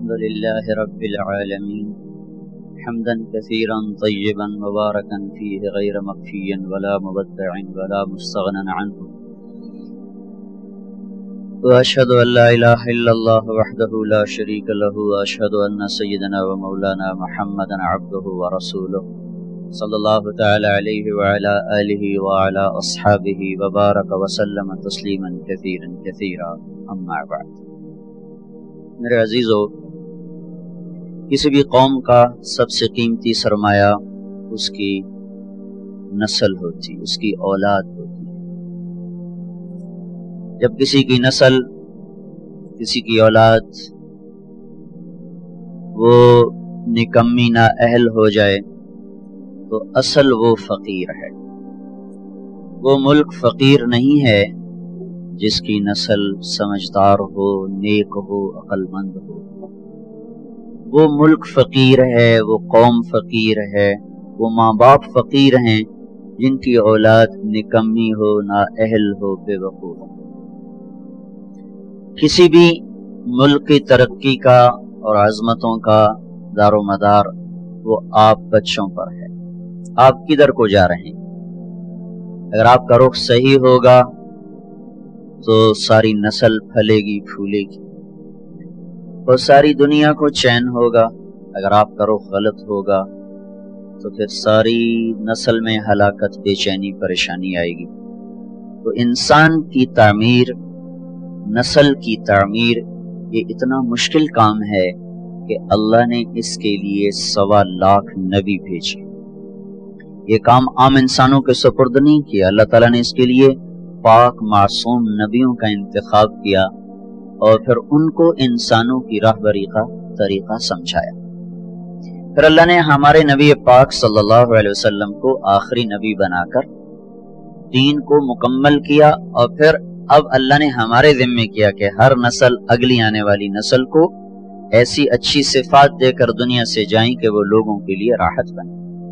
الحمد لله رب العالمين حمدا كثيرا طيبا مباركا فيه غير مكفي ولا مبدع ولا مستغنى عنه وأشهد أن لا إله إلا الله وحده لا شريك له وأشهد أن سيدنا ومولانا محمدا عبده ورسوله صلى الله تعالى عليه وعلى آله وعلى أصحابه وبارك وسلم تسليما كثيرا كثيرا أما بعد. میرے عزیزو، کسی بھی قوم کا سب سے قیمتی سرمایہ اس کی نسل ہوتی، اس کی اولاد ہوتی. جب کسی کی نسل، کسی کی اولاد وہ نکمی نااہل ہو جائے تو اصل وہ فقیر ہے. وہ ملک فقیر نہیں ہے جس کی نسل سمجھدار ہو، نیک ہو، عقل مند ہو. وہ ملک فقیر ہے، وہ قوم فقیر ہے، وہ ماں باپ فقیر ہیں جن کی اولاد نکمی ہو، نااہل ہو، بے وقوف ہو. کسی بھی ملک کی ترقی کا اور عظمتوں کا دار و مدار وہ آپ بچوں پر ہے. آپ کدھر کو جا رہے ہیں؟ اگر آپ کا رخ صحیح ہوگا تو ساری نسل پھلے گی، پھولے گی اور ساری دنیا کو چین ہوگا. اگر آپ کا رخ غلط ہوگا تو پھر ساری نسل میں ہلاکت، بے چینی، پریشانی آئے گی. تو انسان کی تعمیر، نسل کی تعمیر، یہ اتنا مشکل کام ہے کہ اللہ نے اس کے لیے 1.25 لاکھ نبی بھیجے. یہ کام عام انسانوں کے سپرد نہیں کیا. اللہ تعالیٰ نے اس کے لیے پاک معصوم نبیوں کا انتخاب کیا اور پھر ان کو انسانوں کی راہبری کا طریقہ سمجھایا. پھر اللہ نے ہمارے نبی پاک صلی اللہ علیہ وسلم کو آخری نبی بنا کر دین کو مکمل کیا، اور پھر اب اللہ نے ہمارے ذمہ کیا کہ ہر نسل، اگلی آنے والی نسل کو ایسی اچھی صفات دے کر دنیا سے جائیں کہ وہ لوگوں کے لیے راحت بنے.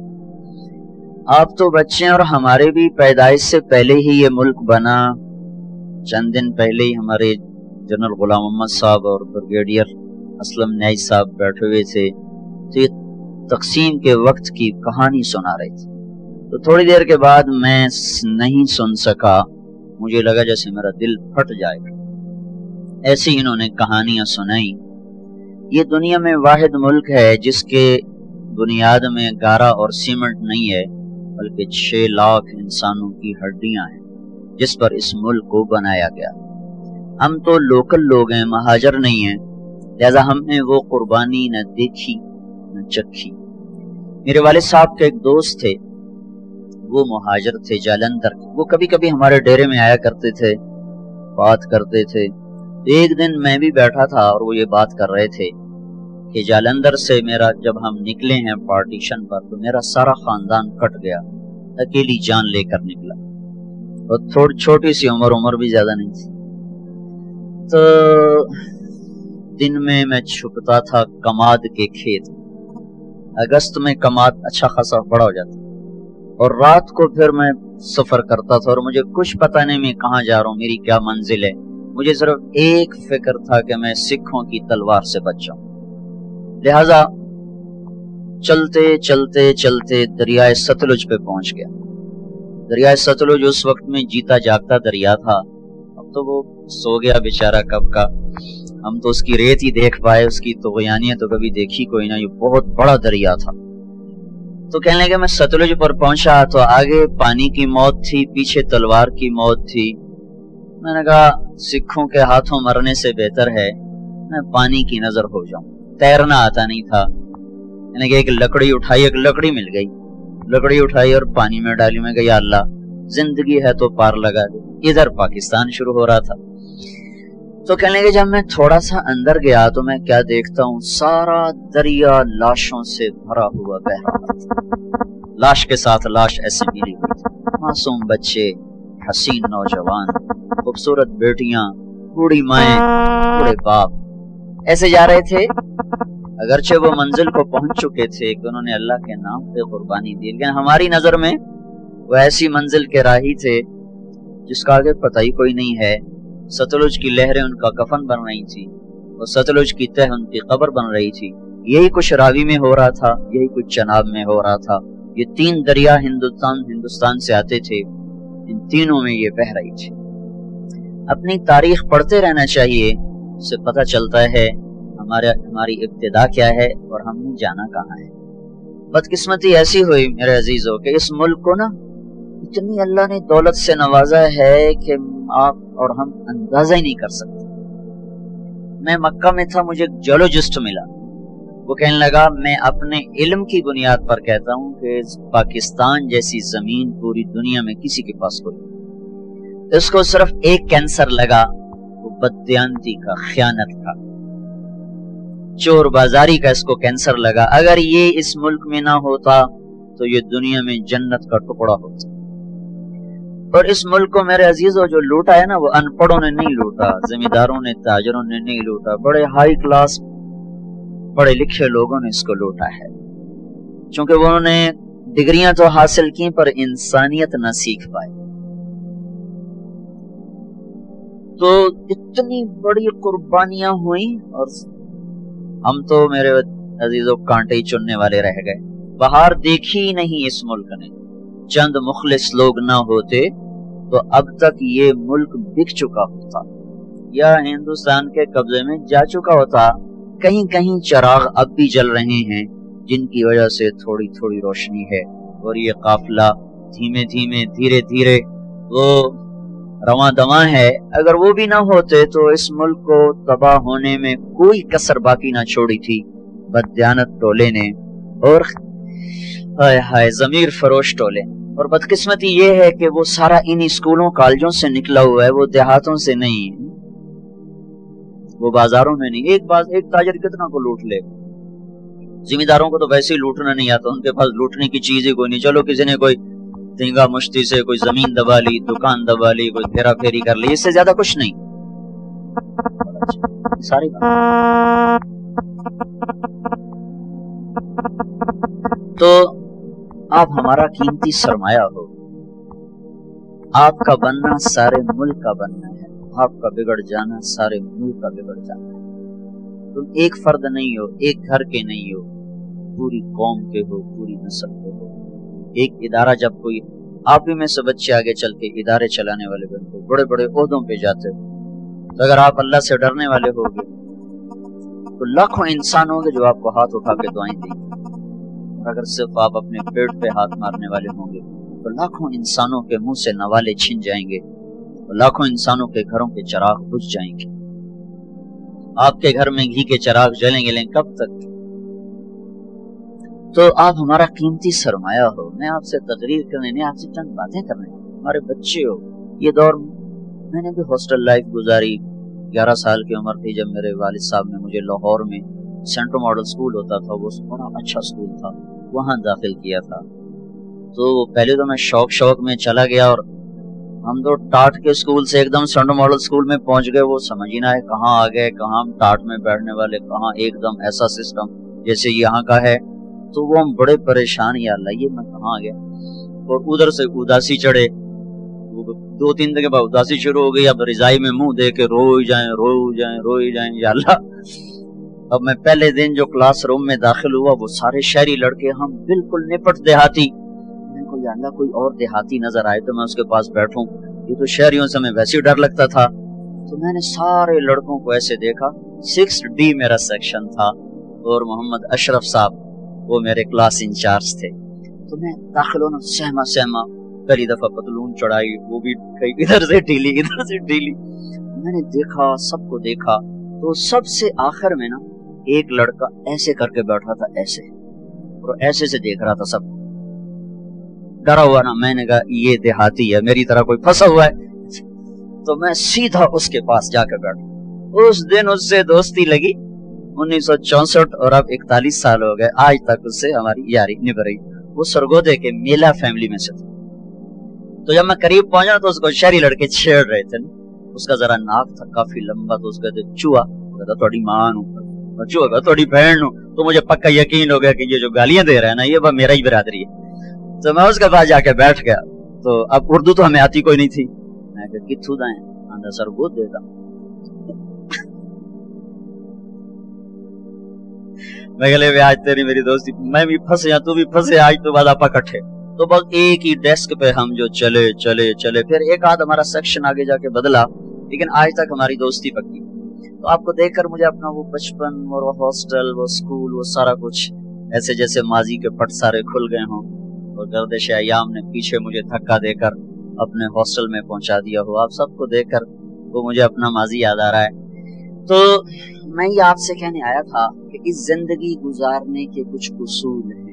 آپ تو بچے ہیں اور ہمارے بھی پیدائش سے پہلے ہی یہ ملک بنا. چند دن پہلے ہی ہمارے جنرل غلام محمد صاحب اور بریگیڈیئر اسلم نیائی صاحب بیٹھے ہوئے تھے تو یہ تقسیم کے وقت کی کہانی سنا رہے تھے. تو تھوڑی دیر کے بعد میں نہیں سن سکا، مجھے لگا جیسے میرا دل پھٹ جائے گا. ایسے ہی انہوں نے کہانیاں سنائی. یہ دنیا میں واحد ملک ہے جس کے بنیاد میں گارا اور سیمنٹ نہیں ہے بلکہ 6 لاکھ انسانوں کی ہڈیاں ہیں جس پر اس ملک کو بنایا گیا. ہم تو لوکل لوگ ہیں، مہاجر نہیں ہیں، لہذا ہم نے وہ قربانی نہ دیکھی نہ چکھی. میرے والد صاحب کے ایک دوست تھے، وہ مہاجر تھے جالندھر. وہ کبھی کبھی ہمارے ڈیرے میں آیا کرتے تھے، بات کرتے تھے. ایک دن میں بھی بیٹھا تھا اور وہ یہ بات کر رہے تھے کہ جالندھر سے میرا جب ہم نکلے ہیں پارٹیشن پر تو میرا سارا خاندان کٹ گیا، اکیلی جان لے کر نکلا، اور تھوڑی چھوٹی سی عمر بھی زیادہ نہیں تھی. تو دن میں چھپتا تھا کماد کے کھیت. اگست میں کماد اچھا خاصا بڑا ہو جاتا اور رات کو پھر میں سفر کرتا تھا اور مجھے کچھ پتہ نہیں میں کہاں جا رہا ہوں، میری کیا منزل ہے. مجھے صرف ایک فکر تھا کہ میں سکھوں کی تلوار سے بچ جاؤں. لہذا چلتے چلتے چلتے دریائے ستلج پہ پہنچ گیا. دریائے ستلج اس وقت میں جیتا جاگتا دریا تھا. اب تو وہ سو گیا بیچارہ کب کا. ہم تو اس کی ریت ہی دیکھ پائے، اس کی طغیانیت تو کبھی دیکھی کوئی نہ. یہ بہت بڑا دریا تھا. تو کہنے لگے میں ستلج پر پہنچا تو آگے پانی کی موت تھی، پیچھے تلوار کی موت تھی. میں نے کہا سکھوں کے ہاتھوں مرنے سے بہتر ہے میں پانی کی نظر ہو جاؤں. تیرنا آتا نہیں تھا. یعنی کہ ایک لکڑی اٹھائی، ایک لکڑی مل گئی، لکڑی اٹھائی اور پانی میں ڈالی. میں کہا یا اللہ زندگی ہے تو پار لگا دے. ادھر پاکستان شروع ہو رہا تھا. تو کہنے لگے جب میں تھوڑا سا اندر گیا تو میں کیا دیکھتا ہوں، سارا دریا لاشوں سے بھرا ہوا بہ رہا تھا. لاش کے ساتھ لاش ایسے ملی ہوئی تھی. معصوم بچے، حسین نوجوان، خوبصورت بیٹیاں، بوڑھی مائیں، بوڑھے باپ ایسے جا رہے تھے. اگرچہ وہ منزل کو پہنچ چکے تھے کہ انہوں نے اللہ کے نام پہ قربانی دی، لیکن ہماری نظر میں وہ ایسی منزل کے راہی تھے جس کا آگے پتہ ہی کوئی نہیں ہے. ستلج کی لہریں ان کا کفن بن رہی تھی. اور ستلج کی تہ ان کی قبر بن رہی تھی. یہی کچھ راوی میں ہو رہا تھا, یہی کچھ چناب میں ہو رہا تھا. یہ 3 دریا ہندوستان سے آتے تھے, ان تینوں میں یہ بہ رہی تھی. اپنی تاریخ پڑھتے رہنا چاہیے, اس سے پتہ چلتا ہے ہماری ابتدا کیا ہے اور ہم نے جانا کہاں ہے. بدقسمتی ایسی ہوئی میرے عزیزوں کہ اس ملک کو نا اتنی اللہ نے دولت سے نوازا ہے کہ آپ اور ہم اندازہ ہی نہیں کر سکتے. میں مکہ میں تھا, مجھے ایک جیولوجسٹ ملا. وہ کہنے لگا میں اپنے علم کی بنیاد پر کہتا ہوں کہ پاکستان جیسی زمین پوری دنیا میں کسی کے پاس کوئی. اس کو صرف ایک کینسر لگا, وہ بددیانتی کا, خیانت کا, چور بازاری کا اس کو کینسر لگا. اگر یہ اس ملک میں نہ ہوتا تو یہ دنیا میں جنت کا ٹکڑا ہوتا. اور اس ملک کو میرے عزیزوں جو لوٹا ہے نا, وہ ان پڑھوں نے نہیں لوٹا, زمینداروں نے, تاجروں نے نہیں لوٹا, بڑے ہائی کلاس پڑھے لکھے لوگوں نے اس کو لوٹا ہے. چونکہ انہوں نے ڈگریاں تو حاصل کی پر انسانیت نہ سیکھ پائے. تو اتنی بڑی قربانیاں ہوئیں اور ہم تو میرے عزیزوں کانٹے ہی چننے والے رہ گئے. بہار دیکھی نہیں اس ملک نے. چند مخلص لوگ نہ ہوتے تو اب تک یہ ملک بک چکا ہوتا یا ہندوستان کے قبضے میں جا چکا ہوتا. کہیں کہیں چراغ اب بھی جل رہے ہیں جن کی وجہ سے تھوڑی تھوڑی روشنی ہے, اور یہ قافلہ دھیمے دھیمے دھیرے دھیرے وہ رواں دواں ہے. اگر وہ بھی نہ ہوتے تو اس ملک کو تباہ ہونے میں کوئی کسر باقی نہ چھوڑی تھی بددیانت ٹولے نے اور ہائے ہائے ضمیر فروش ٹولے. اور بدقسمتی یہ ہے کہ وہ سارا انہی اسکولوں کالجوں سے نکلا ہوا ہے, وہ دیہاتوں سے نہیں, وہ بازاروں میں نہیں. ایک تاجر کتنا کو لوٹ لے. زمینداروں کو تو ویسے ہی لوٹنا نہیں آتا, ان کے پاس لوٹنے کی چیز ہی کوئی نہیں. چلو کسی نے کوئی تینگا مشتی سے کوئی زمین دبا لی, دکان دبا لی, کوئی پھیرا پھیری کر لی, اس سے زیادہ کچھ نہیں. ساری تو آپ ہمارا قیمتی سرمایہ ہو. آپ کا بننا سارے ملک کا بننا ہے, آپ کا بگڑ جانا سارے ملک کا بگڑ جانا ہے. تم ایک فرد نہیں ہو, ایک گھر کے نہیں ہو, پوری قوم کے ہو, پوری نسل کے ہو. ایک ادارہ جب کوئی, آپ ہی میں سے بچے آگے چل کے ادارے چلانے والے بنتے, بڑے بڑے عہدوں پہ جاتے ہو, تو اگر آپ اللہ سے ڈرنے والے ہوگے تو لاکھوں انسان ہوں گے جو آپ کو ہاتھ اٹھا کے دعائیں دیں گے. اور اگر صرف آپ اپنے پیٹ پہ ہاتھ مارنے والے ہوں گے تو لاکھوں انسانوں کے منہ سے نوالے چھن جائیں گے, اور لاکھوں انسانوں کے گھروں کے چراغ بجھ جائیں گے. آپ کے گھر میں گھی کے چراغ جلیں گے, لیکن کب تک؟ تو آپ ہمارا قیمتی سرمایہ ہو. میں آپ سے تقریر کرنے نہیں, آپ سے چند باتیں کرنے. ہمارے بچے ہو. یہ دور میں نے بھی ہاسٹل لائف گزاری. 11 سال کی عمر تھی جب میرے والد صاحب نے مجھے لاہور میں سینٹرل ماڈل سکول ہوتا تھا, وہ بڑا اچھا سکول تھا, وہاں داخل کیا تھا. تو پہلے تو میں شوق میں چلا گیا, اور ہم تو ٹاٹ کے سکول سے ایک دم سینٹرل ماڈل سکول میں پہنچ گئے. وہ سمجھ ہی نہ آئے کہاں آ گئے, کہاں ہم ٹاٹ میں بیٹھنے والے, کہاں ایک دم ایسا سسٹم جیسے یہاں کا ہے. تو وہ ہم بڑے پریشان, یا اللہ یہ میں کہاں آ گیا. اور ادھر سے اداسی چڑھے, 2-3 دن کے بعد اداسی شروع ہو گئی. اب رضائی میں منہ دے کے روئی جائیں, یا اللہ. اب میں پہلے دن جو کلاس روم میں داخل ہوا, وہ سارے شہری لڑکے, ہم بالکل نپٹ دیہاتی. میں کو یا اللہ کوئی اور دیہاتی نظر آئے تو میں اس کے پاس بیٹھوں, یہ تو شہریوں سے ہمیں ویسے ہی ڈر لگتا تھا. تو میں نے سارے لڑکوں کو ایسے دیکھا. 6D میرا سیکشن تھا, اور محمد اشرف صاحب وہ میرے کلاس انچارج تھے. تو میں داخل ہونا سہما پہلی دفعہ پتلون چڑھائی, وہ بھی ادھر سے ڈھیلی. میں نے دیکھا, سب کو دیکھا. تو سب سے آخر میں نا ایک لڑکا ایسے کر کے بیٹھا تھا, ایسے, اور ایسے سے دیکھ رہا تھا سب کو, ڈرا ہوا نا. میں نے کہا یہ دیہاتی ہے, میری طرح کوئی پھنسا ہوا ہے. تو میں سیدھا اس کے پاس جا کے بیٹھا. اس دن اس سے دوستی لگی. 1964 اور اب 41 سال ہو گئے, آج تک اس سے ہماری یاری نبھ رہی. وہ سرگودے کے میلا فیملی میں سے تھا. تو جب میں قریب پہنچا تو اس کو شہری لڑکے چھیڑ رہے تھے. اس کا ذرا ناک تھا کافی لمبا, تو اس کا چوہا کہتا تھوڑی ماں ہوں, چوہا کہتا تھوڑی بہن ہوں. تو مجھے پکا یقین ہو گیا کہ یہ جو گالیاں دے رہا ہے نا, یہ میرا ہی برادری ہے. تو میں اس کے پاس جا کے بیٹھ گیا. تو اب اردو تو ہمیں آتی کوئی نہیں تھی. میں کہا کتھو دائیں, آندھا سرگود دیتا. मैं गले में आज तेरी मेरी दोस्ती, मैं भी फंसे या तू भी फंसे, आज तो बाद आपा इकट्ठे। तो बस एक ही डेस्क पे हम जो चले चले चले, फिर एक आध हमारा सेक्शन आगे जाके बदला, लेकिन आज तक हमारी दोस्ती पक्की। तो आपको देखकर मुझे अपना वो बचपन और वो हॉस्टल, वो स्कूल, वो सारा कुछ ऐसे जैसे माजी के पट सारे खुल गए हों और गर्दिश अय्याम ने पीछे मुझे धक्का देकर अपने हॉस्टल में पहुंचा दिया हो। आप सबको देखकर वो मुझे अपना माजी याद आ रहा है। तो मैं ये आपसे कहने आया था कि इस जिंदगी गुजारने के कुछ उसूल हैं।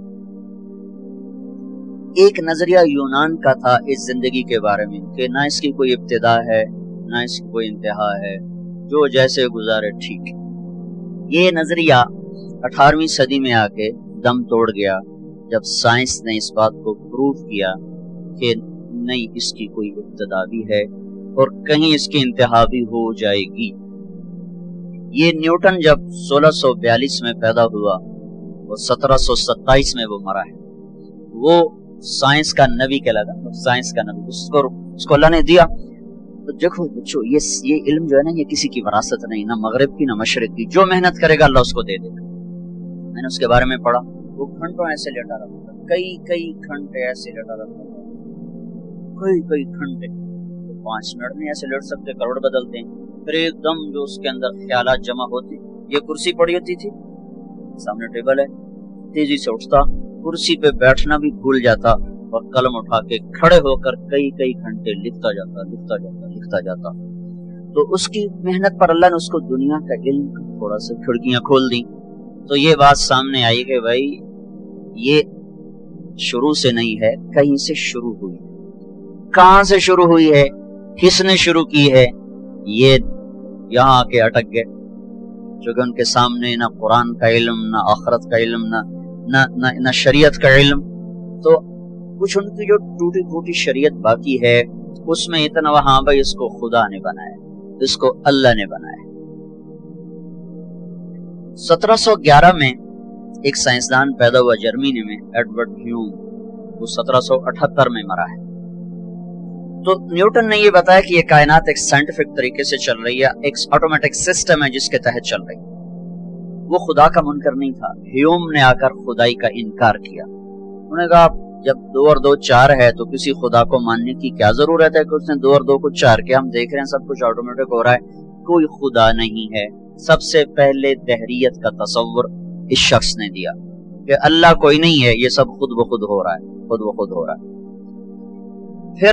एक नजरिया यूनान का था इस जिंदगी के बारे में कि ना इसकी कोई इब्तिदा है ना इसकी कोई इंतहा है, जो जैसे गुजारे ठीक। ये नजरिया 18वीं सदी में आके दम तोड़ गया जब साइंस ने इस बात को प्रूव किया कि नहीं, इसकी कोई इब्तिदा भी है और कहीं इसकी इंतहा भी हो जाएगी। ये न्यूटन जब 1642 में पैदा हुआ और 1727 में वो मरा है। वो साइंस का नबी कहलाता है, साइंस का नबी। उसको अल्लाह ने दिया। तो देखो बच्चों, ये इल्म जो है ना, ये किसी की विरासत नहीं, ना मगरिब की ना मशरिक की। जो मेहनत करेगा अल्लाह उसको दे देगा। मैंने उसके बारे में पढ़ा। वो घंटों ऐसे लेटा रहता था, कई घंटे ऐसे लेटा रहता था, कई घंटे। 5 मिनट में ऐसे लेट सकते, करोड़ बदलते हैं। फिर एकदम जो उसके अंदर ख्यालात जमा होती, ये कुर्सी पड़ी होती थी, सामने टेबल है, तेजी से उठता, कुर्सी पे बैठना भी भूल जाता और कलम उठा के खड़े होकर कई घंटे लिखता जाता। तो उसकी मेहनत पर अल्लाह ने उसको दुनिया का इल्म थोड़ा सा खिड़कियां खोल दी। तो ये बात सामने आई कि भाई ये शुरू से नहीं है, कहीं से शुरू हुई है। कहां से शुरू हुई है, किसने शुरू की है, ये यहां आके अटक गए। क्योंकि उनके सामने ना कुरान का इल्म, ना आखिरत का इल्म, ना शरीयत का इल्म। तो कुछ उनकी जो टूटी फूटी शरीयत बाकी है, उसमें इतना हाँ भाई इसको खुदा ने बनाया, इसको अल्लाह ने बनाया। 1711 में एक साइंसदान पैदा हुआ जर्मनी में, एडवर्ड ह्यूम। वो 1778 में मरा है। तो न्यूटन ने ये बताया कि ये कायनात एक साइंटिफिक तरीके से चल रही है, एक ऑटोमेटिक सिस्टम है जिसके तहत चल रही है। वो खुदा का मुनकर नहीं था। ह्यूम ने आकर खुदाई का इनकार किया। उन्होंने कहा जब 2 और 2 4 है तो किसी खुदा को मानने की क्या जरूरत है कि उसने 2 और 2 को 4 किया। हम देख रहे हैं सब कुछ ऑटोमेटिक हो रहा है, कोई खुदा नहीं है। सबसे पहले दहरियत का तसव्वुर इस शख्स ने दिया कि अल्लाह कोई नहीं है, ये सब खुद ब खुद हो रहा है, खुद ब खुद हो रहा है। फिर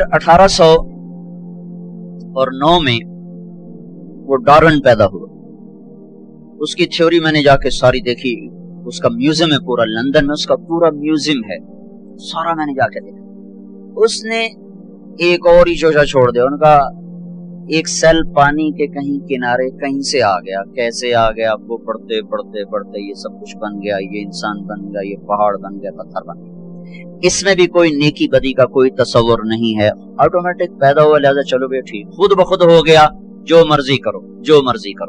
1809 में वो डार्विन पैदा हुआ। उसकी थ्योरी मैंने जाके सारी देखी। उसका म्यूजियम है पूरा लंदन में, उसका पूरा म्यूजियम है, सारा मैंने जाके देखा। उसने एक और ही चोचा छोड़ दिया। उनका एक सेल पानी के कहीं किनारे कहीं से आ गया, कैसे आ गया, आपको पढ़ते पढ़ते पढ़ते ये सब कुछ बन गया, ये इंसान बन गया, ये पहाड़ बन गया, पत्थर बन गया। इसमें भी कोई नेकी बदी का कोई तस्वर नहीं है, ऑटोमेटिक पैदा हुआ, लिहाजा चलो भैया ठीक, खुद ब खुद हो गया, जो मर्जी करो, जो मर्जी करो।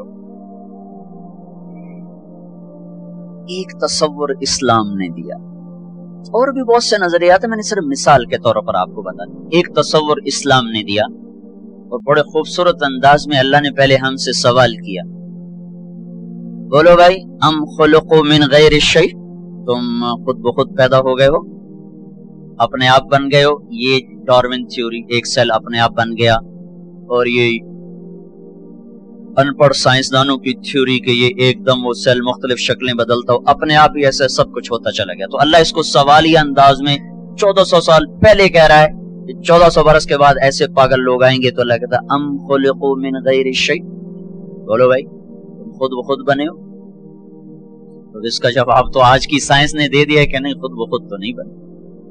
एक तस्वर इस्लाम ने दिया। और भी बहुत से नजरियात है, मैंने सिर्फ मिसाल के तौर पर आपको बताया। एक तस्वर इस्लाम ने दिया और बड़े खूबसूरत अंदाज में अल्लाह ने पहले हमसे सवाल किया, बोलो भाई, अम खुलुकु मिन गैरि शै, तुम खुद ब खुद पैदा हो गए हो, अपने आप बन गए हो। ये डार्विन थ्योरी, एक सेल अपने आप बन गया। और ये अनपढ़ साइंसदानों की थ्योरी कि ये एकदम वो सेल मुख्तलिफ शक्लें बदलता हो, अपने आप ही ऐसे सब कुछ होता चला गया। तो अल्लाह इसको सवाली अंदाज में 1400 साल पहले कह रहा है। 1400 बरस के बाद ऐसे पागल लोग आएंगे तो अल्लाह कहता है अम खुलिकू मिन गैरि शै, बोलो भाई तुम खुद ब खुद बने हो। तो इसका जवाब तो आज की साइंस ने दे दिया है कि नहीं, खुद ब खुद तो नहीं बने।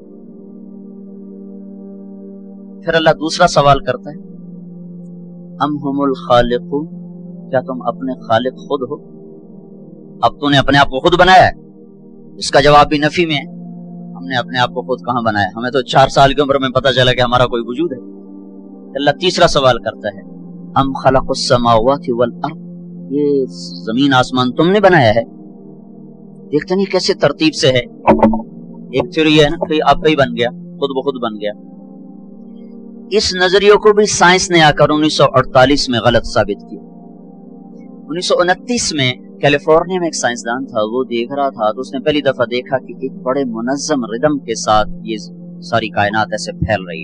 फिर अल्लाह दूसरा सवाल करता है, अम हुमुल खालिकून, क्या तुम अपने खालिक खुद हो? अब तूने अपने आप को खुद बनाया है? इसका जवाब भी नफी में है। हमने अपने आप को खुद कहां बनाया? हमें तो 4 साल की उम्र में पता चला कि हमारा कोई वजूद है। अल्लाह तीसरा सवाल करता है, अम खलक़ुस समावाति वल अर्द, ये जमीन आसमान तुमने बनाया है? देखते नहीं कैसे तरतीब से है। एक थ्योरी है ना कि आप ही बन गया, खुद ब खुद बन गया। इस नजरिए को भी साइंस ने आकर 1948 में गलत साबित किया। 1929 में कैलिफोर्निया में एक साइंसदान था, वो देख रहा था तो उसने पहली दफा देखा कि एक बड़े मुनज़्ज़म रिदम के साथ ये सारी कायनात ऐसे फैल रही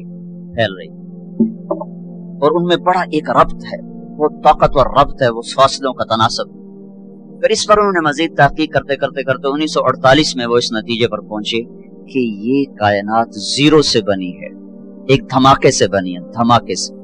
और उनमें बड़ा एक रब्त है, वो ताकतवर रब्त है, वो फासलों का तनासब। फिर इस पर उन्होंने मजीद तहकीक करते करते करते 1948 में वो इस नतीजे पर पहुंचे कि ये कायनात जीरो से बनी है, एक धमाके से बनी है, धमाके से।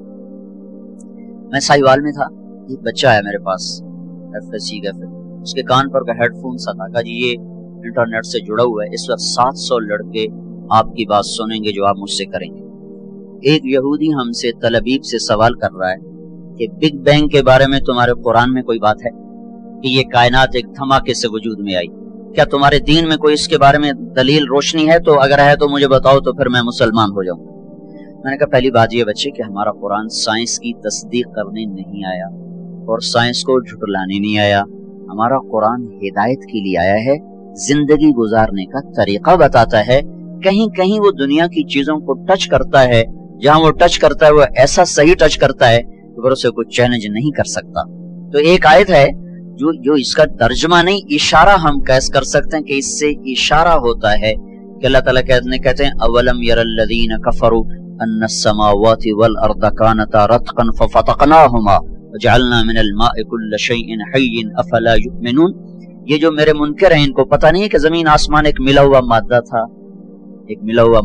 मैं साहिवाल में था, एक बच्चा है मेरे पास FSC का, उसके कान पर का हेडफोन सा था, कहा जी ये इंटरनेट से जुड़ा हुआ है, इस वक्त 700 लड़के आपकी बात सुनेंगे जो आप मुझसे करेंगे। एक यहूदी हमसे तलबीब से सवाल कर रहा है कि बिग बैंग के बारे में तुम्हारे कुरान में कोई बात है कि ये कायनात एक धमाके से वजूद में आई? क्या तुम्हारे दीन में कोई इसके बारे में दलील रोशनी है? तो अगर है तो मुझे बताओ, तो फिर मैं मुसलमान हो जाऊंगा। मैंने कहा पहली बात ये बच्चे कि हमारा कुरान साइंस की तस्दीक करने नहीं आया और साइंस को झुटलाने नहीं आया। हमारा कुरान हिदायत के लिए आया है, जिंदगी गुजारने का तरीका बताता है। कहीं कहीं वो दुनिया की चीजों को टच करता है, जहां वो टच करता है वो ऐसा सही टच करता है तो फिर उसे कोई चैलेंज नहीं कर सकता। तो एक आयत है जो इसका तर्जुमा नहीं, इशारा हम कैस कर सकते हैं कि इससे इशारा होता है कि अल्लाह ताला कहते हैं अवलम यरल्लज़ीना कफरू अन्नस समावाति वल अर्द कानता रतकन फफतकनाहुमा वजअलना मिनल माइ कुल्ल शैइन हय्यिन अफला युमिनून। ये जो मेरे मुनकर हैं इनको पता नहीं है कि जमीन आसमान एक मिला हुआ मादा था, एक मिला हुआ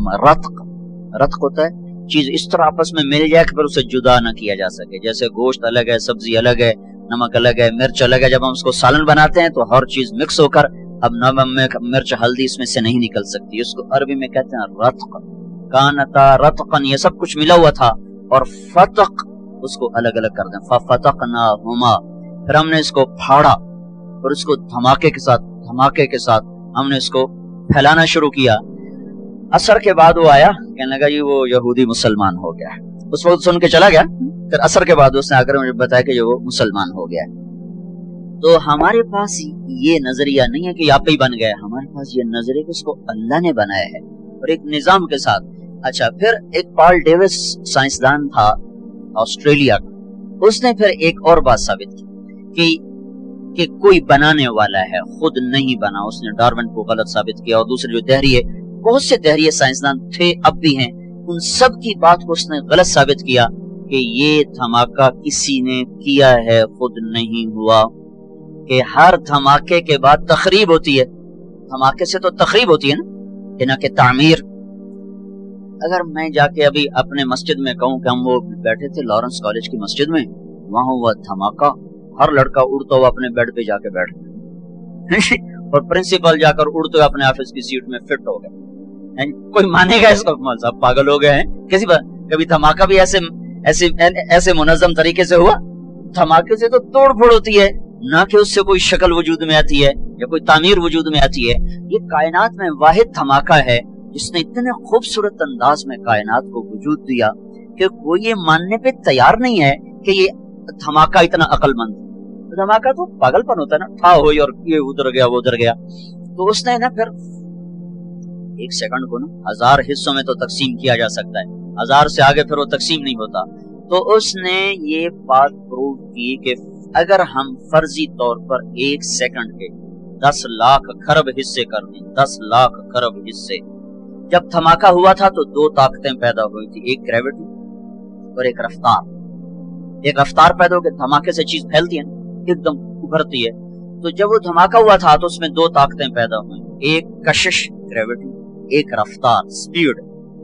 रतक होता है चीज इस तरह आपस में मिल जाए कि फिर उसे जुदा न किया जा सके। जैसे गोश्त अलग है, सब्जी अलग है, नमक अलग है, मिर्च अलग है। जब हम उसको सालन बनाते हैं तो हर चीज मिक्स होकर, अब नमक मिर्च हल्दी इसमें से नहीं निकल सकती। उसको अरबी में कहते हैं रतक, कानता रतकन, ये सब कुछ मिला हुआ था। और फतक उसको अलग अलग कर दें, फफतकनाहुमा, फिर हमने इसको फाड़ा और उसको धमाके के साथ हमने इसको फैलाना शुरू किया। असर के बाद वो आया, कहने लगा जी वो यहूदी मुसलमान हो गया। उस वक्त सुन के चला गया, फिर असर के बाद उसने आकर मुझे बताया कि वो मुसलमान हो गया। तो हमारे पास ये नजरिया नहीं है कि आप ही बन गए, हमारे पास ये नजरिया कि उसको अल्लाह ने बनाया है और एक निजाम के साथ। अच्छा, फिर एक पॉल डेविस साइंसदान था ऑस्ट्रेलिया का, उसने फिर एक और बात साबित की कि कोई बनाने वाला है, खुद नहीं बना। उसने डार्विन को गलत साबित किया। और दूसरे जो दहरिए, बहुत से दहरिए साइंसदान थे, अब भी हैं, उन सब की बात को उसने गलत साबित किया कि ये धमाका किसी ने किया है, खुद नहीं हुआ। कि हर धमाके के बाद तखरीब होती है, धमाके से तो तखरीब होती है ना कि तामीर। अगर मैं जाके अभी अपने मस्जिद में कहूँ कि हम वो बैठे थे लॉरेंस कॉलेज की मस्जिद में, वहां हुआ धमाका, हर लड़का उड़ता हुआ अपने बेड पे जाके बैठ गया और प्रिंसिपल जाकर उड़ते हुए अपने ऑफिस की सीट में फिट हो गए। कोई मानेगा इसको? सब पागल हो गए हैं। किसी पर कभी धमाका भी ऐसे मुनज़्ज़म तरीके से हुआ? धमाके से तो तोड़ फोड़ होती है, ना कि उससे कोई शक्ल वजूद में आती है या कोई तामीर वजूद में आती है। ये कायनात में वाहिद धमाका है जिसने इतने खूबसूरत अंदाज में कायनात को वजूद दिया कि कोई ये मानने पे तैयार नहीं है कि ये धमाका इतना अक्लमंद। धमाका तो पागलपन होता है ना, ठा हुई और ये उधर गया वो उधर गया। तो उसने ना फिर एक सेकंड को ना 1000 हिस्सों में तो तकसीम किया जा सकता है, 1000 से आगे फिर वो तकसीम नहीं होता। तो उसने ये बात प्रूव की कि अगर हम फर्जी तौर पर 1 सेकंड के 10 लाख खरब हिस्से कर दें, 10 लाख खरब हिस्से। जब धमाका हुआ था तो 2 ताकतें पैदा हुई थी, एक ग्रेविटी और एक रफ्तार। एक रफ्तार पैदा होकर धमाके से चीज फैलती है, एकदम उभरती है। तो जब वो धमाका हुआ था तो उसमें 2 ताकतें पैदा हुई, एक कशिश ग्रेविटी, एक रफ्तार स्पीड।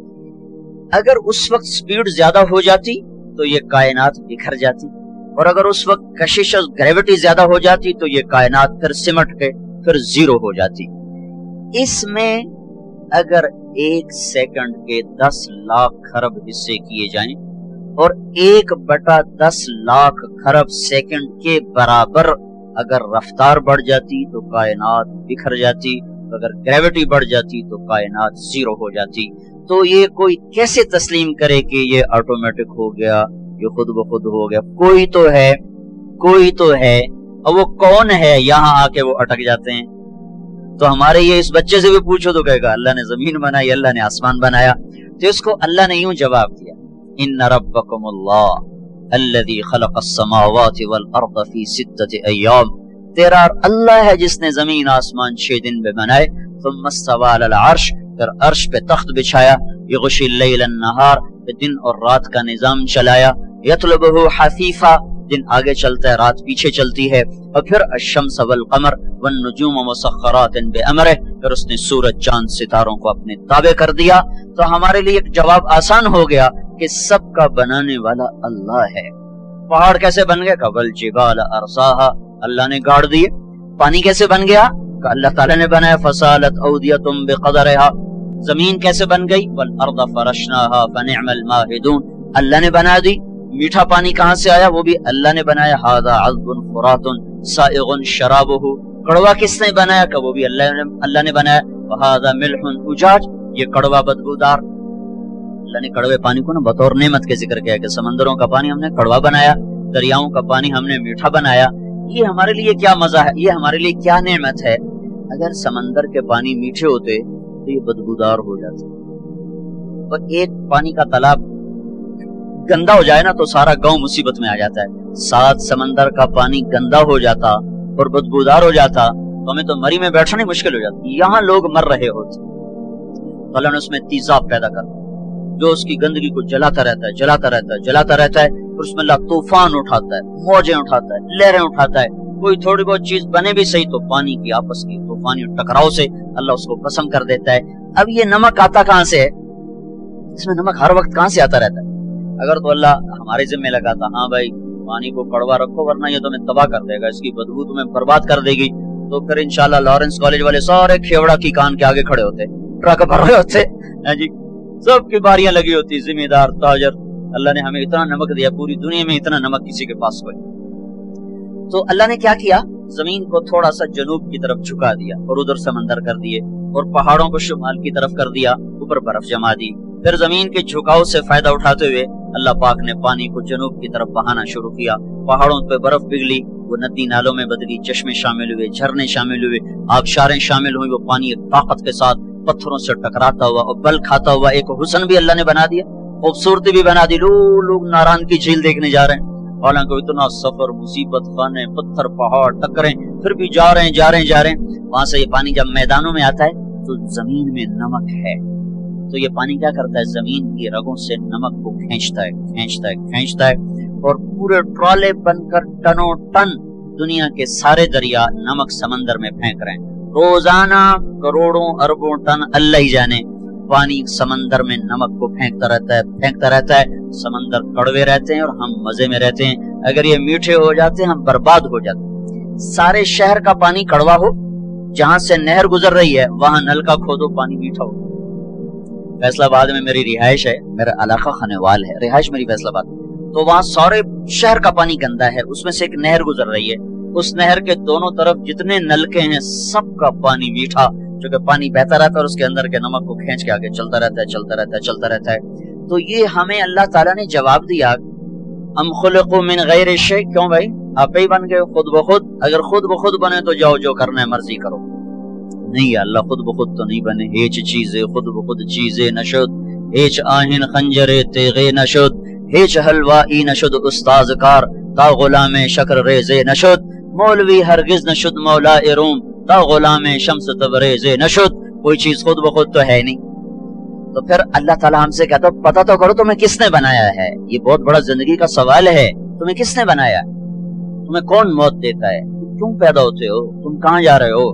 अगर उस वक्त स्पीड ज्यादा हो जाती तो ये कायनात बिखर जाती, और अगर उस वक्त कशिश और ग्रेविटी ज्यादा हो जाती तो ये कायनात फिर सिमट के फिर जीरो हो जाती। इसमें अगर 1 सेकंड के 10 लाख खरब हिस्से किए जाएं और 1/10 लाख खरब सेकंड के बराबर अगर रफ्तार बढ़ जाती तो कायनात बिखर जाती, अगर ग्रेविटी बढ़ जाती तो कायनात जीरो हो जाती। तो ये कोई कैसे तस्लीम करे कि ये ऑटोमेटिक हो गया, ये खुद ब खुद हो गया? कोई तो है, कोई तो है, और वो कौन है? यहाँ आके वो अटक जाते हैं। तो हमारे ये इस बच्चे से भी पूछो तो कहेगा अल्लाह ने जमीन बनाई, अल्लाह ने आसमान बनाया। तो इसको अल्लाह ने यूं जवाब दिया, इन्ना रब्बकुमुल्लाह अल्लज़ी खलक़स समावाति वल अर्द फी 6 अय्याम تیرا اللہ ہے جس نے زمین آسمان 6 دن میں بنائے. ثم استوى على العرش، پھر عرش پہ تخت بچھایا. یغشی اللیل النہار، دن اور رات کا نظام چلایا. یطلبہ حفیفا، دن آگے چلتا ہے رات پیچھے چلتی ہے. اور پھر الشمس والقمر والنجوم مسخرات بامرہ، پھر اس نے سورج چاند ستاروں کو اپنے تابع کر دیا. تو ہمارے لیے ایک جواب آسان ہو گیا کہ سب کا بنانے والا اللہ ہے. پہاڑ کیسے بن گئے؟ والجبال ارساہا، اللہ نے گاڑ دیے. پانی کیسے بن گیا؟ کہ اللہ تعالیٰ نے بنایا. فسالت اودیۃ بقدرہا، زمین کیسے بن گئی؟ والارض فرشناہا فنعم الماہدون، اللہ نے بنا دی. میٹھا پانی کہاں سے آیا؟ وہ بھی اللہ نے بنایا. ھذا عذب فرات سائغ شرابہ، کڑوا کس نے بنایا؟ کہ وہ بھی اللہ نے بنایا. وھذا ملح اجاج، یہ کڑوا بدبودار. اللہ نے کڑوے پانی کو نا بطور نعمت کے ذکر کیا کہ سمندروں کا پانی ہم نے کڑوا بنایا، دریاؤں کا پانی ہم نے میٹھا بنایا. یہ ہمارے لیے کیا مزہ ہے، یہ ہمارے لیے کیا نعمت ہے. اگر سمندر کے پانی میٹھے ہوتے تو یہ بدبودار ہو جاتے. اور ایک پانی کا تالاب گندا ہو جائے نا تو سارا گاؤں مصیبت میں آ جاتا ہے. 7 سمندر کا پانی گندا ہو جاتا اور بدبودار ہو جاتا تو ہمیں تو مری میں بیٹھنا مشکل ہو جاتی. یہاں لوگ مر رہے ہوتے، اللہ نے اس میں تیزاب پیدا کر جو اس کی گندگی کو جلاتا رہتا ہے، جلاتا رہتا ہے، جلاتا رہتا ہے. اور اس میں اللہ طوفان اٹھاتا ہے، موجیں اٹھاتا ہے، لہریں اٹھاتا ہے. کوئی تھوڑی بہت چیز بنے بھی صحیح تو پانی کی آپس کی طوفانی ٹکراؤ سے اللہ اس کو قسم کر دیتا ہے. اب یہ نمک آتا کہاں سے ہے؟ اس میں نمک ہر وقت کہاں سے آتا رہتا ہے؟ اگر تو اللہ ہمارے ذمہ لگاتا ہاں بھائی پانی کو کڑوا رکھو ورنہ یہ تمہیں تباہ کر دے گا، اس کی بدبو تمہیں برباد کر دے گی، تو پھر انشاءاللہ لارنس کالج والے سارے کھیوڑا کی کان کے آگے کھڑے ہوتے، ٹرک بھر رہے ہوتے جی، سب کی باریاں لگی ہوتی، ذمہ دار تاجر. اللہ نے ہمیں اتنا نمک دیا، پوری دنیا میں اتنا نمک کسی کے پاس کوئی. تو اللہ نے کیا کیا؟ زمین کو تھوڑا سا جنوب کی طرف جھکا دیا اور ادھر سمندر کر دیے، اور پہاڑوں کو شمال کی طرف کر دیا، اوپر برف جما دی. پھر زمین کے جھکاؤ سے فائدہ اٹھاتے ہوئے اللہ پاک نے پانی کو جنوب کی طرف بہانا شروع کیا. پہاڑوں پہ برف پگھلی، وہ ندی نالوں میں بدلی، چشمے شامل ہوئے، جھرنے شامل ہوئے، آبشاریں شامل ہوئی. وہ پانی ایک طاقت کے ساتھ پتھروں سے ٹکراتا ہوا اور بل کھاتا ہوا ایک حسن بھی اللہ نے بنا دیا، خوبصورتی بھی بنا دی. لوگ ناران کی جھیل دیکھنے جا رہے ہیں، حالانکہ اتنا سفر، مصیبت خانے، پتھر، پہاڑ، ٹکریں، پھر بھی جا رہے ہیں. وہاں سے یہ پانی جب میدانوں میں آتا ہے تو زمین میں نمک ہے، تو یہ پانی کیا کرتا ہے؟ زمین کی رگوں سے نمک کو کھینچتا ہے اور پورے ٹرالے بن کر ٹنوں ٹن دنیا کے سارے دریا نمک سمندر میں پھینک رہے ہیں. روزانہ کروڑوں اربوں ٹن اللہ ہی جانے پانی سمندر میں نمک کو پھینکتا رہتا ہے. سمندر کڑوے رہتے ہیں اور ہم مزے میں رہتے ہیں. اگر یہ میٹھے ہو جاتے ہیں ہم برباد ہو جاتے ہیں. سارے شہر کا پانی کڑوا ہو، جہاں سے نہر گزر رہی ہے وہاں نل کا کھودو پانی میٹھا ہو. فیصلہ آباد میں میری رہائش ہے، میرا علاقہ خانوال ہے، رہائش میری فیصلہ آباد، تو وہاں سارے شہر کا پانی گندا ہے. اس میں سے ایک نہر گزر رہی ہے، اس نہر کے دونوں طرف جتنے نلکے ہیں سب کا پانی میٹھا، جو کہ پانی بہتا رہتا ہے اور اس کے اندر کے نمک کو کھینچ کے آگے چلتا رہتا ہے. تو یہ ہمیں اللہ تعالیٰ نے جواب دیا، ام خلقوا من غیر شیء، کیوں بھائی آپ ہی بن گئے خود بخود؟ اگر خود بخود بنے تو جاؤ جو کرنا ہے مرضی کرو. نہیں، اللہ خود بخود تو نہیں بنے. ہیچ چیزیں خود بخود چیزیں نشد، ہیچ آہن خنجرے تیغے نشد، ہیچ حلوائی نشد استاذ کار، تا غلام شکر ریزے نشد، مولوی ہرگز نشد مولا روم، تا غلام شمس تبریزے نشد. کوئی چیز خود بخود تو ہے نہیں. تو پھر اللہ تعالیٰ ہم سے کہتا پتہ تو کرو تمہیں کس نے بنایا ہے. یہ بہت بڑا زندگی کا سوال ہے، تمہیں کس نے بنایا؟ تمہیں کون موت دیتا ہے؟ کیوں پیدا ہوتے ہو؟ تم کہاں جا رہے ہو؟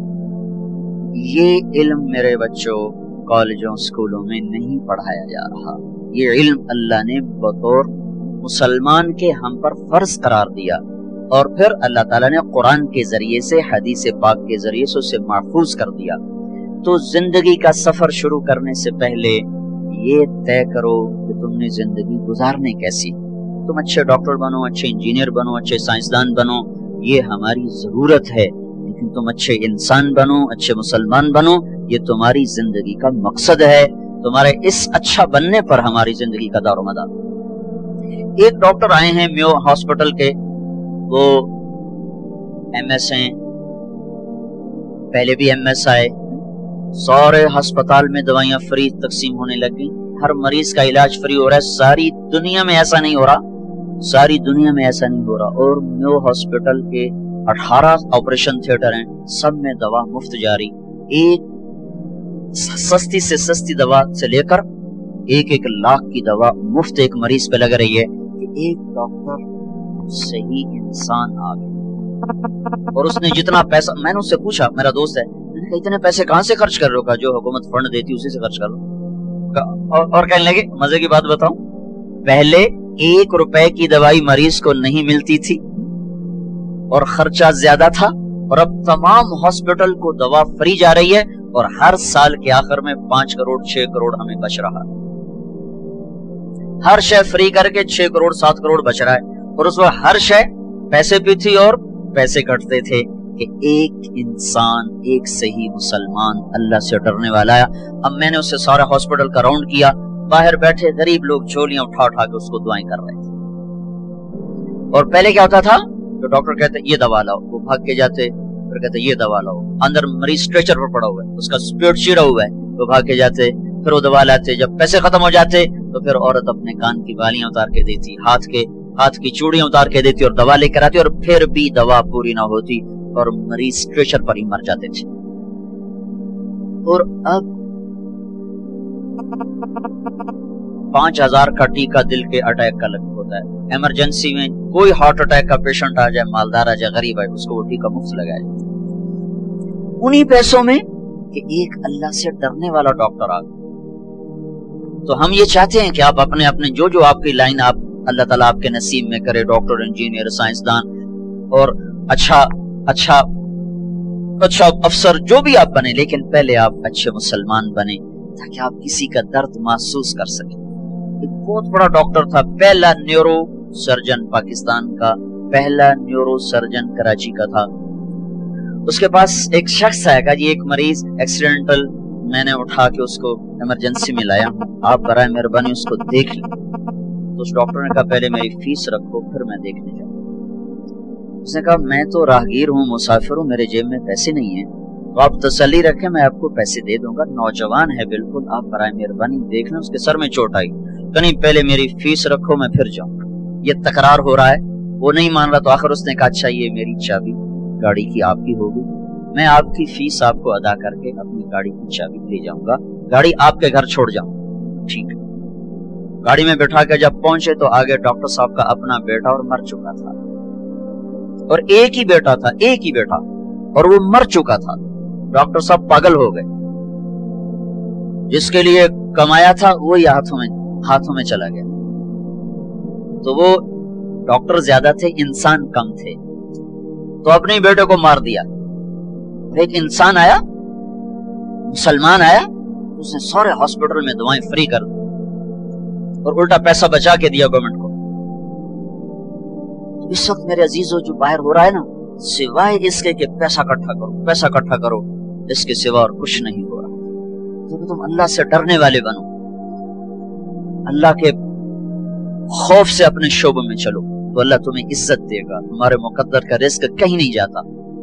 یہ علم میرے بچوں کالجوں اسکولوں میں نہیں پڑھایا جا رہا. یہ علم اللہ نے بطور مسلمان کے ہم پر فرض قرار دیا، اور پھر اللہ تعالیٰ نے قرآن کے ذریعے سے، حدیث پاک کے ذریعے سے اسے محفوظ کر دیا. تو زندگی کا سفر شروع کرنے سے پہلے یہ طے کرو کہ تم نے زندگی گزارنے کیسی. تم اچھے ڈاکٹر بنو، اچھے انجینئر بنو، اچھے سائنسدان بنو، یہ ہماری ضرورت ہے، لیکن تم اچھے انسان بنو، اچھے مسلمان بنو، یہ تمہاری زندگی کا مقصد ہے. تمہارے اس اچھا بننے پر ہماری زندگی کا دار و مدار. ایک ڈاکٹر آئے ہیں میو ہاسپٹل کے، وہ ایم ایس ہیں، پہلے بھی ایم ایس آئے. سارے ہسپتال میں دوائیاں فری تقسیم ہونے لگی، ہر مریض کا علاج فری ہو رہا ہے. ساری دنیا میں ایسا نہیں ہو رہا، اور میو ہاسپٹل کے 18 ऑपरेशन थिएटर हैं, सब में दवा मुफ्त जारी। एक सस्ती से सस्ती दवा से लेकर 1-1 लाख की दवा मुफ्त एक मरीज पे लग रही है कि एक डॉक्टर सही इंसान आ गया। और उसने जितना पैसा, मैंने उससे पूछा, मेरा दोस्त है, मैंने कहा इतने पैसे कहां से खर्च कर रहे हो? का जो हुकूमत फंड देती उसी से खर्च कर लो। और कहने लगे, मजे की बात बताऊं, पहले 1 रुपए की दवाई मरीज को नहीं मिलती थी और खर्चा ज्यादा था, और अब तमाम हॉस्पिटल को दवा फ्री जा रही है और हर साल के आखिर में 5 करोड़ 6 करोड़ हमें बच रहा है। हर शय फ्री करके 6 करोड़ 7 करोड़ बच रहा है। और उस वक्त हर शय पैसे पे थी और पैसे कटते थे कि एक इंसान, एक सही मुसलमान अल्लाह से डरने वाला है। अब मैंने उससे सारा हॉस्पिटल का राउंड किया, बाहर बैठे गरीब लोग झोलियां उठा उठा के उसको दुआएं कर रहे थे। और पहले क्या होता था, तो डॉक्टर कहते ये दवा लाओ, वो भाग के जाते, फिर कहते ये दवा लाओ, अंदर मरीज स्ट्रेचर पर पड़ा हुआ है, उसका पेट चीरा हुआ है, वो भाग के जाते, फिर वो दवा लाते। जब पैसे खत्म हो जाते तो फिर औरत अपने कान की बालियां उतार के देती, हाथ की चूड़ियां उतार के देती और दवा लेकर आती, और फिर भी दवा पूरी ना होती और मरीज स्ट्रेचर पर ही मर जाते थे। और अब 5000 का टीका दिल के अटैक का लग होता है। इमरजेंसी में कोई हार्ट अटैक का पेशेंट आ जाए, मालदार आ जाए, गरीब है, उसको वो टीका मुफ्त लगाया जाए उन्हीं पैसों में कि एक अल्लाह से डरने वाला डॉक्टर आ गया। तो हम ये चाहते हैं कि आप अपने अपने जो आपकी लाइन आप अल्लाह ताला आपके नसीब में करे, डॉक्टर, इंजीनियर, साइंसदान और अच्छा अफसर जो भी आप बने, लेकिन पहले आप अच्छे मुसलमान बने ताकि आप किसी का दर्द महसूस कर सकें। एक बहुत बड़ा डॉक्टर था, पहला न्यूरो सर्जन पाकिस्तान का, पहला न्यूरो सर्जन कराची का था। उसके पास एक शख्स आएगा जी, एक मरीज एक्सीडेंटल, मैंने उठा के उसको इमरजेंसी में लाया हूं, आप बराए मेहरबानी उसको देख लें। तो उस डॉक्टर ने कहा पहले मेरी फीस रखो, फिर मैं देखने जाऊंगा। उसने कहा मैं तो राहगीर हूँ, मुसाफिर हूँ, मेरे जेब में पैसे नहीं है, तो आप तसल्ली रखें, मैं आपको पैसे दे दूंगा, नौजवान है बिल्कुल, आप बराए मेहरबानी देख लें। उसके सर में चोट आई, कहीं पहले मेरी फीस रखो, मैं फिर जाऊंगा। ये तकरार हो रहा है, वो नहीं मान रहा। तो आखिर उसने कहा अच्छा ये मेरी चाबी गाड़ी की आपकी होगी, मैं आपकी फीस आपको अदा करके अपनी गाड़ी की चाबी ले जाऊंगा, गाड़ी आपके घर छोड़ जाऊंगा। ठीक है। गाड़ी में बैठा के जब पहुंचे तो आगे डॉक्टर साहब का अपना बेटा और मर चुका था, और एक ही बेटा था, एक ही बेटा, और वो मर चुका था। डॉक्टर साहब पागल हो गए, जिसके लिए कमाया था वही हाथों में चला गया। तो वो डॉक्टर ज्यादा थे, इंसान कम थे, तो अपने बेटे को मार दिया। एक इंसान आया, मुसलमान आया, उसने सारे हॉस्पिटल में दवाएं फ्री कर दी और उल्टा पैसा बचा के दिया गवर्नमेंट को। तो इस वक्त मेरे अजीजों जो बाहर हो रहा है ना, सिवाय इसके कि पैसा इकट्ठा करो, इसके सिवा और कुछ नहीं हो रहा। तो तुम अल्लाह से डरने वाले बनो, अल्लाह के खौफ से अपने शोबे में चलो, तो अल्लाह तुम्हें इज्जत देगा। तुम्हारे मुकद्दर का रिस्क कहीं नहीं जाता।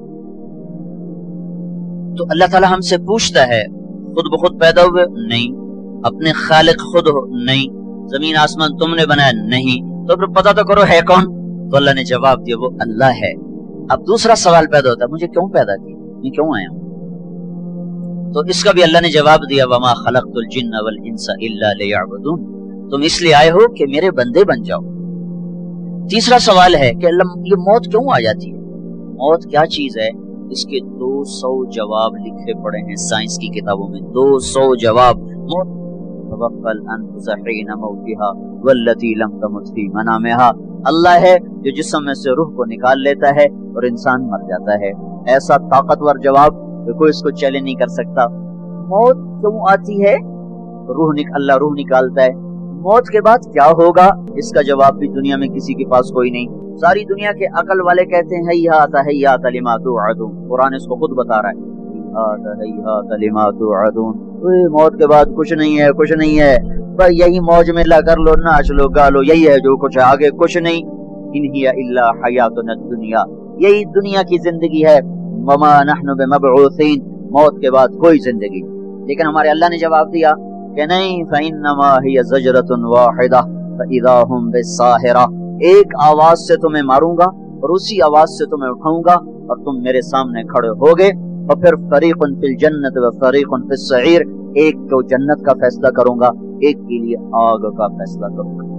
तो अल्लाह ताला हमसे पूछता है, खुद ब खुद पैदा हुए? नहीं। अपने खालिक खुद हो? नहीं। जमीन आसमान तुमने बनाया? नहीं। तो फिर पता तो करो है कौन? तो अल्लाह ने जवाब दिया वो अल्लाह है। अब दूसरा सवाल पैदा होता है, मुझे क्यों पैदा किया, मैं क्यों आया? तो इसका भी अल्लाह ने जवाब दिया, वमा खलक़तुल जिन्न वल इंसा इल्ला लियअबुदून, तुम इसलिए आए हो कि मेरे बंदे बन जाओ। तीसरा सवाल है कि ये मौत क्यों आ जाती है? मौत क्या चीज है? इसके 200 जवाब लिखे पड़े हैं साइंस की किताबों में, 200 जवाब। अल्लाह है जो जिस्म में से रूह को निकाल लेता है और इंसान मर जाता है। ऐसा ताकतवर जवाब कोई इसको चैलेंज नहीं कर सकता। मौत क्यों आती है? अल्लाह रूह निकालता है। मौत के बाद क्या होगा, इसका जवाब भी दुनिया में किसी के पास कोई नहीं। सारी दुनिया के अकल वाले कहते हैं हैयात लिमा तुअदून, कुरान इसको खुद बता रहा है, हैयात लिमा तुअदून, मौत के बाद कुछ नहीं है, पर यही मौज मेला कर लो, नाच लो, गा लो, यही है जो कुछ है, आगे कुछ नहीं। इन हिया इल्ला हयातुन दुनिया, यही दुनिया की जिंदगी है। वमा नहनु बिमबऊसीन, मौत के बाद कोई जिंदगी। लेकिन हमारे अल्लाह ने जवाब दिया कि नहीं, फइन्नमा हिया ज़जरतुन वाहिदा फइज़ा हुम बिस्साहिरा, एक आवाज से तुम्हें मारूंगा और उसी आवाज से तुम्हें उठाऊंगा اور تم میرے سامنے کھڑے ہوگے، اور پھر فریقن فی الجنت و فریقن فی السعیر، ایک کو جنت کا فیصلہ کروں گا، ایک کے لیے آگ کا فیصلہ کروں گا۔